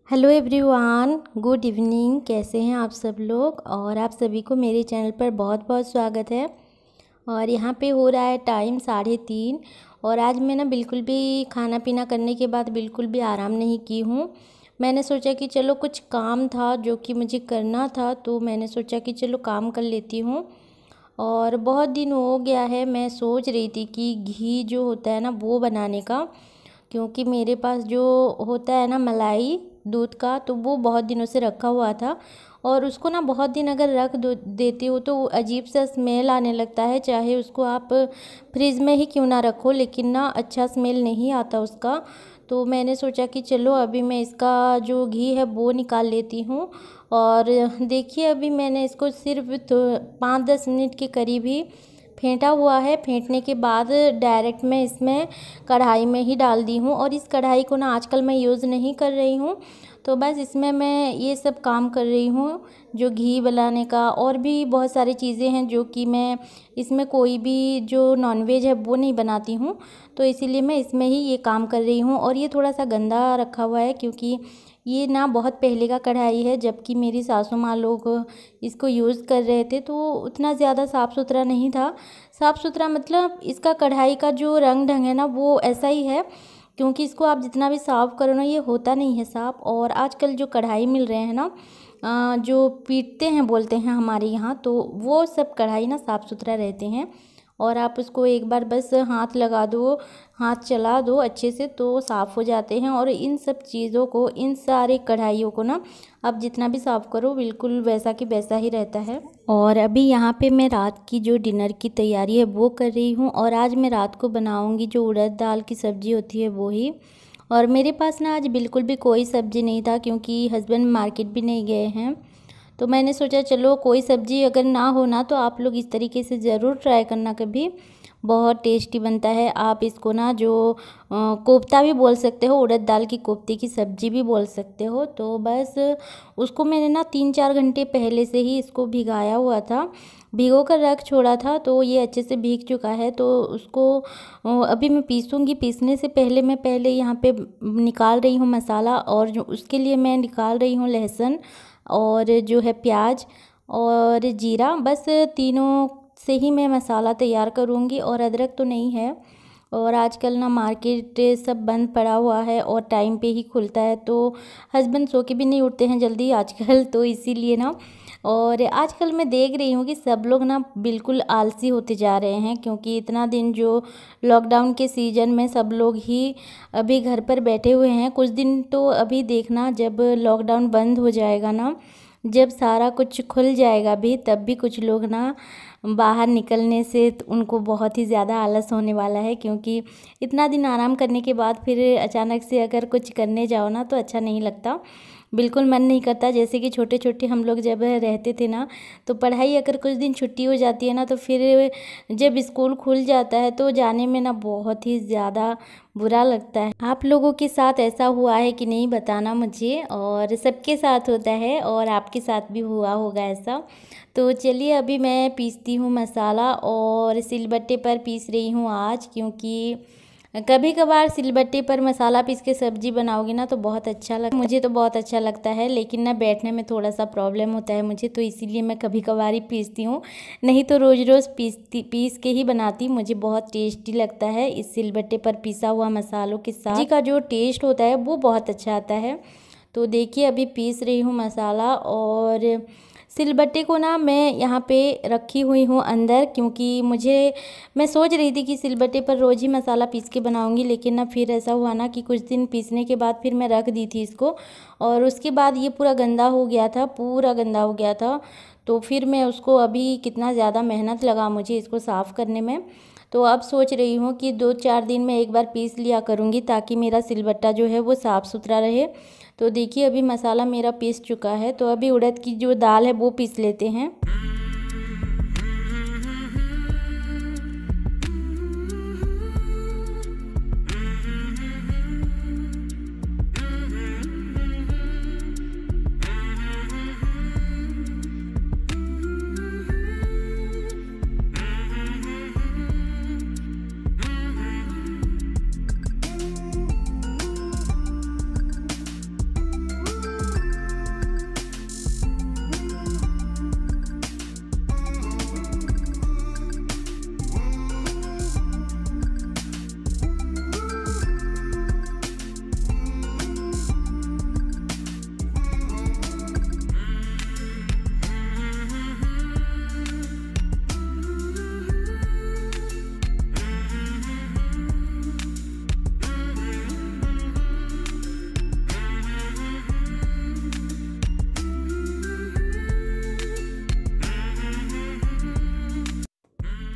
Hello everyone, good evening. कैसे हैं आप सब लोग। और आप सभी को मेरे चैनल पर बहुत बहुत स्वागत है। और यहाँ पे हो रहा है टाइम 3:30। और आज मैं ना बिल्कुल भी खाना पीना करने के बाद बिल्कुल भी आराम नहीं की हूँ। मैंने सोचा कि चलो कुछ काम था जो कि मुझे करना था, तो मैंने सोचा कि चलो काम कर लेती हूँ। और बहुत दिन हो गया है, मैं सोच रही थी कि घी जो होता है ना वो बनाने का, क्योंकि मेरे पास जो होता है ना मलाई दूध का, तो वो बहुत दिनों से रखा हुआ था। और उसको ना बहुत दिन अगर रख दो देते हो तो अजीब सा स्मेल आने लगता है, चाहे उसको आप फ्रिज में ही क्यों ना रखो, लेकिन ना अच्छा स्मेल नहीं आता उसका। तो मैंने सोचा कि चलो अभी मैं इसका जो घी है वो निकाल लेती हूँ। और देखिए अभी मैंने इसको सिर्फ तो 5-10 मिनट के करीब ही फेंटा हुआ है। फेंटने के बाद डायरेक्ट मैं इसमें कढ़ाई में ही डाल दी हूँ। और इस कढ़ाई को ना आजकल मैं यूज़ नहीं कर रही हूँ, तो बस इसमें मैं ये सब काम कर रही हूँ, जो घी बनाने का। और भी बहुत सारी चीज़ें हैं जो कि मैं इसमें कोई भी जो नॉनवेज है वो नहीं बनाती हूँ, तो इसीलिए मैं इसमें ही ये काम कर रही हूँ। और ये थोड़ा सा गंदा रखा हुआ है, क्योंकि ये ना बहुत पहले का कढ़ाई है, जबकि मेरी सासू माँ लोग इसको यूज़ कर रहे थे, तो उतना ज़्यादा साफ़ सुथरा नहीं था। साफ़ सुथरा मतलब इसका कढ़ाई का जो रंग ढंग है ना वो ऐसा ही है, क्योंकि इसको आप जितना भी साफ़ करो ना ये होता नहीं है साफ़। और आजकल जो कढ़ाई मिल रहे हैं ना, जो पीटते हैं बोलते हैं हमारे यहाँ, तो वो सब कढ़ाई ना साफ़ सुथरा रहते हैं। और आप उसको एक बार बस हाथ लगा दो, हाथ चला दो अच्छे से, तो साफ़ हो जाते हैं। और इन सब चीज़ों को, इन सारे कढ़ाइयों को ना आप जितना भी साफ़ करो बिल्कुल वैसा कि वैसा ही रहता है। और अभी यहाँ पे मैं रात की जो डिनर की तैयारी है वो कर रही हूँ। और आज मैं रात को बनाऊँगी जो उड़द दाल की सब्ज़ी होती है वो ही। और मेरे पास ना आज बिल्कुल भी कोई सब्ज़ी नहीं था, क्योंकि हस्बैंड मार्केट भी नहीं गए हैं। तो मैंने सोचा चलो कोई सब्ज़ी अगर ना हो ना, तो आप लोग इस तरीके से ज़रूर ट्राई करना कभी, बहुत टेस्टी बनता है। आप इसको ना जो कोफ्ता भी बोल सकते हो, उड़द दाल की कोफ्ते की सब्ज़ी भी बोल सकते हो। तो बस उसको मैंने ना 3-4 घंटे पहले से ही इसको भिगाया हुआ था, भिगो कर रख छोड़ा था, तो ये अच्छे से भीग चुका है। तो उसको अभी मैं पीसूँगी। पीसने से पहले मैं यहाँ पे निकाल रही हूँ मसाला, और जो उसके लिए मैं निकाल रही हूँ लहसुन और जो है प्याज और जीरा, बस तीनों से ही मैं मसाला तैयार करूँगी। और अदरक तो नहीं है। और आजकल ना मार्केट सब बंद पड़ा हुआ है और टाइम पे ही खुलता है, तो हस्बैंड सो के भी नहीं उठते हैं जल्दी आजकल, तो इसीलिए ना। और आजकल मैं देख रही हूँ कि सब लोग ना बिल्कुल आलसी होते जा रहे हैं, क्योंकि इतना दिन जो लॉकडाउन के सीज़न में सब लोग ही अभी घर पर बैठे हुए हैं। कुछ दिन तो अभी देखना, जब लॉकडाउन बंद हो जाएगा ना, जब सारा कुछ खुल जाएगा भी, तब भी कुछ लोग ना बाहर निकलने से उनको बहुत ही ज़्यादा आलस होने वाला है, क्योंकि इतना दिन आराम करने के बाद फिर अचानक से अगर कुछ करने जाओ ना तो अच्छा नहीं लगता, बिल्कुल मन नहीं करता। जैसे कि छोटे छोटे हम लोग जब रहते थे ना, तो पढ़ाई अगर कुछ दिन छुट्टी हो जाती है ना, तो फिर जब स्कूल खुल जाता है तो जाने में ना बहुत ही ज़्यादा बुरा लगता है। आप लोगों के साथ ऐसा हुआ है कि नहीं बताना मुझे, और सबके साथ होता है और आपके साथ भी हुआ होगा ऐसा। तो चलिए अभी मैं पीसती हूँ मसाला, और सिलबट्टे पर पीस रही हूँ आज, क्योंकि कभी कभार सिलबट्टे पर मसाला पीस के सब्जी बनाओगे ना तो बहुत अच्छा लगता है। मुझे तो बहुत अच्छा लगता है, लेकिन ना बैठने में थोड़ा सा प्रॉब्लम होता है मुझे, तो इसीलिए मैं कभी कभार ही पीसती हूँ, नहीं तो रोज़ रोज़ पीस के ही बनाती। मुझे बहुत टेस्टी लगता है इस सिलबट्टे पर पिसा हुआ मसालों के साथ। सब्जी का जो टेस्ट होता है वो बहुत अच्छा आता है। तो देखिए अभी पीस रही हूँ मसाला, और सिलबट्टे को ना मैं यहाँ पे रखी हुई हूँ अंदर, क्योंकि मैं सोच रही थी कि सिलबट्टे पर रोज़ ही मसाला पीस के बनाऊँगी, लेकिन ना फिर ऐसा हुआ ना कि कुछ दिन पीसने के बाद फिर मैं रख दी थी इसको, और उसके बाद ये पूरा गंदा हो गया था, पूरा गंदा हो गया था। तो फिर मैं उसको, अभी कितना ज़्यादा मेहनत लगा मुझे इसको साफ़ करने में, तो अब सोच रही हूँ कि 2-4 दिन में एक बार पीस लिया करूँगी, ताकि मेरा सिलबट्टा जो है वो साफ़ सुथरा रहे। तो देखिए अभी मसाला मेरा पीस चुका है, तो अभी उड़द की जो दाल है वो पीस लेते हैं।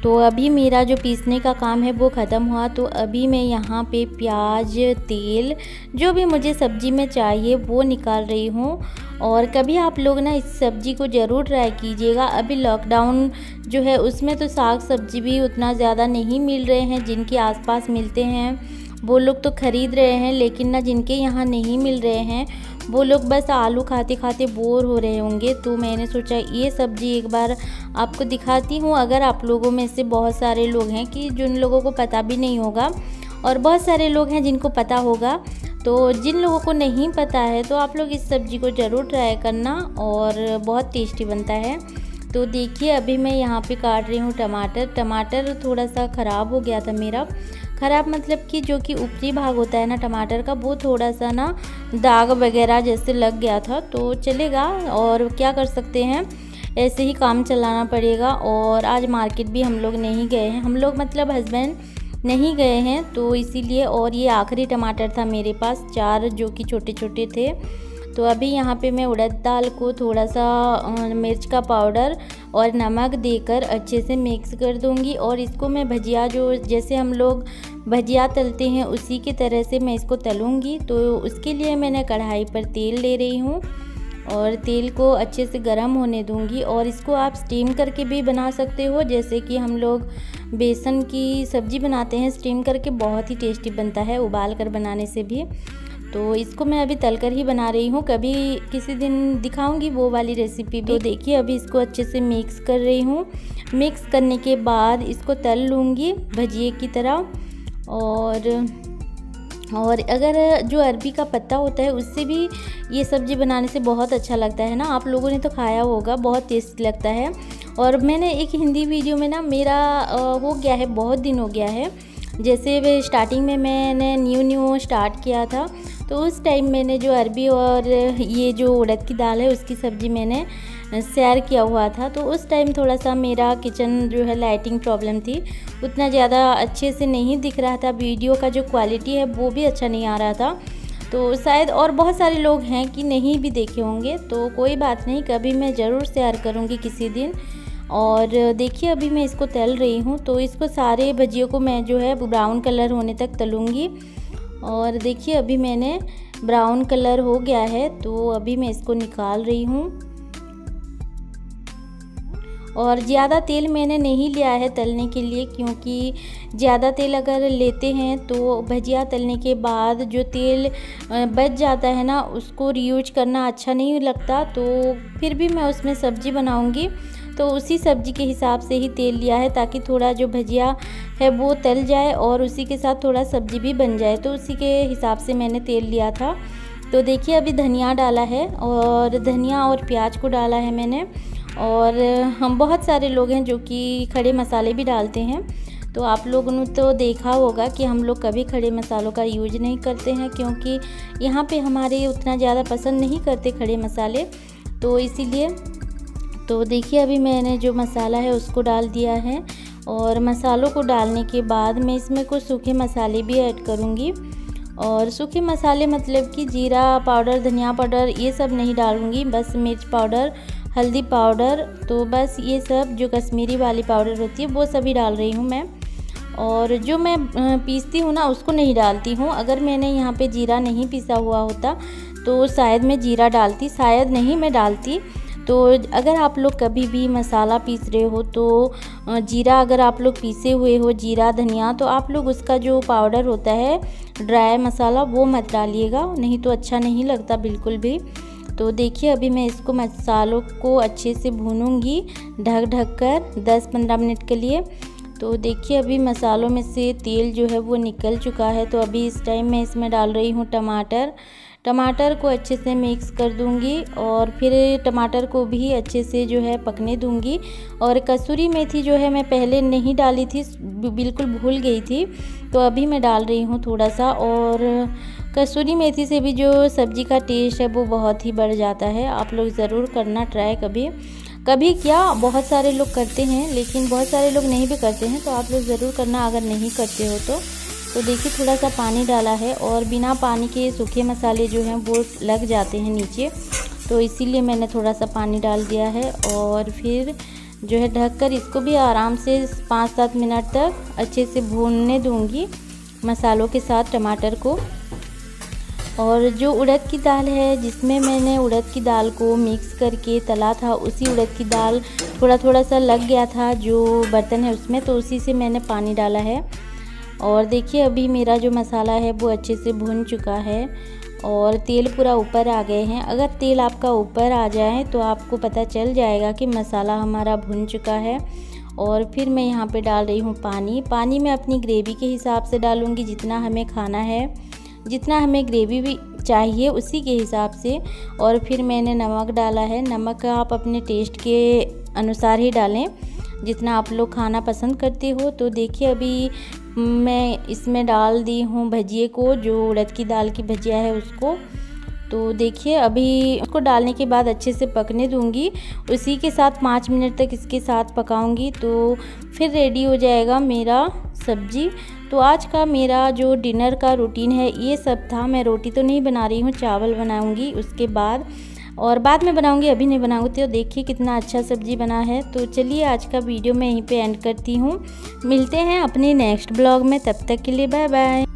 तो अभी मेरा जो पीसने का काम है वो ख़त्म हुआ। तो अभी मैं यहाँ पे प्याज, तेल, जो भी मुझे सब्ज़ी में चाहिए वो निकाल रही हूँ। और कभी आप लोग ना इस सब्ज़ी को ज़रूर ट्राई कीजिएगा। अभी लॉकडाउन जो है उसमें तो साग सब्ज़ी भी उतना ज़्यादा नहीं मिल रहे हैं, जिनके आसपास मिलते हैं वो लोग तो ख़रीद रहे हैं, लेकिन ना जिनके यहाँ नहीं मिल रहे हैं वो लोग बस आलू खाते खाते बोर हो रहे होंगे। तो मैंने सोचा ये सब्ज़ी एक बार आपको दिखाती हूँ। अगर आप लोगों में से बहुत सारे लोग हैं कि जिन लोगों को पता भी नहीं होगा, और बहुत सारे लोग हैं जिनको पता होगा, तो जिन लोगों को नहीं पता है तो आप लोग इस सब्ज़ी को ज़रूर ट्राई करना, और बहुत टेस्टी बनता है। तो देखिए अभी मैं यहाँ पे काट रही हूँ टमाटर थोड़ा सा ख़राब हो गया था मेरा। ख़राब मतलब कि जो कि ऊपरी भाग होता है ना टमाटर का, वो थोड़ा सा ना दाग वगैरह जैसे लग गया था। तो चलेगा, और क्या कर सकते हैं, ऐसे ही काम चलाना पड़ेगा। और आज मार्केट भी हम लोग नहीं गए हैं, हम लोग मतलब हस्बैंड नहीं गए हैं, तो इसीलिए। और ये आखिरी टमाटर था मेरे पास, 4 जो कि छोटे छोटे थे। तो अभी यहाँ पे मैं उड़द दाल को थोड़ा सा मिर्च का पाउडर और नमक देकर अच्छे से मिक्स कर दूँगी। और इसको मैं भजिया, जो जैसे हम लोग भजिया तलते हैं उसी की तरह से मैं इसको तलूँगी। तो उसके लिए मैंने कढ़ाई पर तेल ले रही हूँ और तेल को अच्छे से गर्म होने दूँगी। और इसको आप स्टीम करके भी बना सकते हो, जैसे कि हम लोग बेसन की सब्ज़ी बनाते हैं स्टीम करके, बहुत ही टेस्टी बनता है उबाल कर बनाने से भी। तो इसको मैं अभी तलकर ही बना रही हूँ, कभी किसी दिन दिखाऊंगी वो वाली रेसिपी भी। तो देखिए अभी इसको अच्छे से मिक्स कर रही हूँ। मिक्स करने के बाद इसको तल लूँगी भजिए की तरह। और अगर जो अरबी का पत्ता होता है उससे भी ये सब्ज़ी बनाने से बहुत अच्छा लगता है ना, आप लोगों ने तो खाया होगा, बहुत टेस्टी लगता है। और मैंने एक हिंदी वीडियो में ना, मेरा हो गया है, बहुत दिन हो गया है, जैसे वे स्टार्टिंग में मैंने न्यू स्टार्ट किया था, तो उस टाइम मैंने जो अरबी और ये जो उड़द की दाल है उसकी सब्ज़ी मैंने शेयर किया हुआ था। तो उस टाइम थोड़ा सा मेरा किचन जो है लाइटिंग प्रॉब्लम थी, उतना ज़्यादा अच्छे से नहीं दिख रहा था, वीडियो का जो क्वालिटी है वो भी अच्छा नहीं आ रहा था। तो शायद और बहुत सारे लोग हैं कि नहीं भी देखे होंगे, तो कोई बात नहीं, कभी मैं ज़रूर शेयर करूँगी किसी दिन। और देखिए अभी मैं इसको तल रही हूँ, तो इसको सारे भजियों को मैं जो है ब्राउन कलर होने तक तलूँगी। और देखिए अभी मैंने ब्राउन कलर हो गया है, तो अभी मैं इसको निकाल रही हूँ। और ज़्यादा तेल मैंने नहीं लिया है तलने के लिए, क्योंकि ज़्यादा तेल अगर लेते हैं तो भजिया तलने के बाद जो तेल बच जाता है ना, उसको रीयूज करना अच्छा नहीं लगता। तो फिर भी मैं उसमें सब्ज़ी बनाऊंगी, तो उसी सब्ज़ी के हिसाब से ही तेल लिया है, ताकि थोड़ा जो भजिया है वो तल जाए और उसी के साथ थोड़ा सब्ज़ी भी बन जाए, तो उसी के हिसाब से मैंने तेल लिया था। तो देखिए अभी धनिया डाला है, और धनिया और प्याज को डाला है मैंने। और हम बहुत सारे लोग हैं जो कि खड़े मसाले भी डालते हैं, तो आप लोगों ने तो देखा होगा कि हम लोग कभी खड़े मसालों का यूज नहीं करते हैं, क्योंकि यहाँ पे हमारे उतना ज़्यादा पसंद नहीं करते खड़े मसाले, तो इसीलिए। तो देखिए अभी मैंने जो मसाला है उसको डाल दिया है, और मसालों को डालने के बाद मैं इसमें कुछ सूखे मसाले भी ऐड करूँगी। और सूखे मसाले मतलब कि जीरा पाउडर, धनिया पाउडर, ये सब नहीं डालूँगी, बस मिर्च पाउडर, हल्दी पाउडर, तो बस ये सब जो कश्मीरी वाली पाउडर होती है वो सभी डाल रही हूँ मैं। और जो मैं पीसती हूँ ना उसको नहीं डालती हूँ। अगर मैंने यहाँ पे जीरा नहीं पीसा हुआ होता तो शायद मैं जीरा डालती, शायद नहीं मैं डालती। तो अगर आप लोग कभी भी मसाला पीस रहे हो तो जीरा अगर आप लोग पीसे हुए हो, जीरा धनिया, तो आप लोग उसका जो पाउडर होता है ड्राई मसाला वो मत डालिएगा, नहीं तो अच्छा नहीं लगता बिल्कुल भी। तो देखिए अभी मैं इसको मसालों को अच्छे से भूनूंगी ढक कर 10-15 मिनट के लिए। तो देखिए अभी मसालों में से तेल जो है वो निकल चुका है। तो अभी इस टाइम मैं इसमें डाल रही हूँ टमाटर को अच्छे से मिक्स कर दूंगी, और फिर टमाटर को भी अच्छे से जो है पकने दूंगी। और कसूरी मेथी जो है मैं पहले नहीं डाली थी, बिल्कुल भूल गई थी, तो अभी मैं डाल रही हूँ थोड़ा सा। और कसूरी मेथी से भी जो सब्ज़ी का टेस्ट है वो बहुत ही बढ़ जाता है। आप लोग ज़रूर करना ट्राई कभी क्या, बहुत सारे लोग करते हैं लेकिन बहुत सारे लोग नहीं भी करते हैं, तो आप लोग ज़रूर करना अगर नहीं करते हो तो देखिए थोड़ा सा पानी डाला है, और बिना पानी के सूखे मसाले जो हैं वो लग जाते हैं नीचे, तो इसीलिए मैंने थोड़ा सा पानी डाल दिया है। और फिर जो है ढककर इसको भी आराम से 5-7 मिनट तक अच्छे से भूनने दूंगी मसालों के साथ टमाटर को। और जो उड़द की दाल है, जिसमें मैंने उड़द की दाल को मिक्स करके तला था, उसी उड़द की दाल थोड़ा सा लग गया था जो बर्तन है उसमें, तो उसी से मैंने पानी डाला है। और देखिए अभी मेरा जो मसाला है वो अच्छे से भुन चुका है और तेल पूरा ऊपर आ गए हैं। अगर तेल आपका ऊपर आ जाए तो आपको पता चल जाएगा कि मसाला हमारा भुन चुका है। और फिर मैं यहाँ पे डाल रही हूँ पानी मैं अपनी ग्रेवी के हिसाब से डालूँगी, जितना हमें खाना है, जितना हमें ग्रेवी भी चाहिए उसी के हिसाब से। और फिर मैंने नमक डाला है। नमक आप अपने टेस्ट के अनुसार ही डालें, जितना आप लोग खाना पसंद करते हो। तो देखिए अभी मैं इसमें डाल दी हूँ भजिए को, जो उड़द की दाल की भजिया है उसको। तो देखिए अभी उसको डालने के बाद अच्छे से पकने दूंगी, उसी के साथ 5 मिनट तक इसके साथ पकाऊंगी, तो फिर रेडी हो जाएगा मेरा सब्जी। तो आज का मेरा जो डिनर का रूटीन है ये सब था। मैं रोटी तो नहीं बना रही हूँ, चावल बनाऊंगी उसके बाद, और बाद में बनाऊंगी, अभी नहीं बनाऊंगी। तो देखिए कितना अच्छा सब्जी बना है। तो चलिए आज का वीडियो मैं यहीं पे एंड करती हूँ। मिलते हैं अपने नेक्स्ट ब्लॉग में, तब तक के लिए बाय बाय।